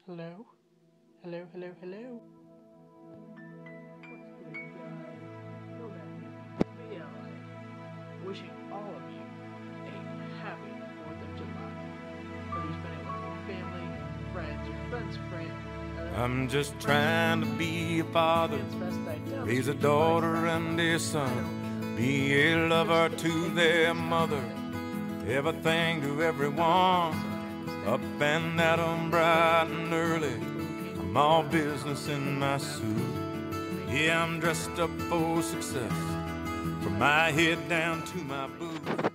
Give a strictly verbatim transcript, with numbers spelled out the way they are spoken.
Hello? Hello, hello, hello. What's good, guys? Go back here. Wishing all of you a happy fourth of July. Whether you spend it with your family, friends, or friends' friends. I'm just trying to be a father, raise a daughter and a son, be a lover to their mother, everything to everyone, up and at 'em bright and early. I'm all business in my suit. Yeah, I'm dressed up for success, from my head down to my boots.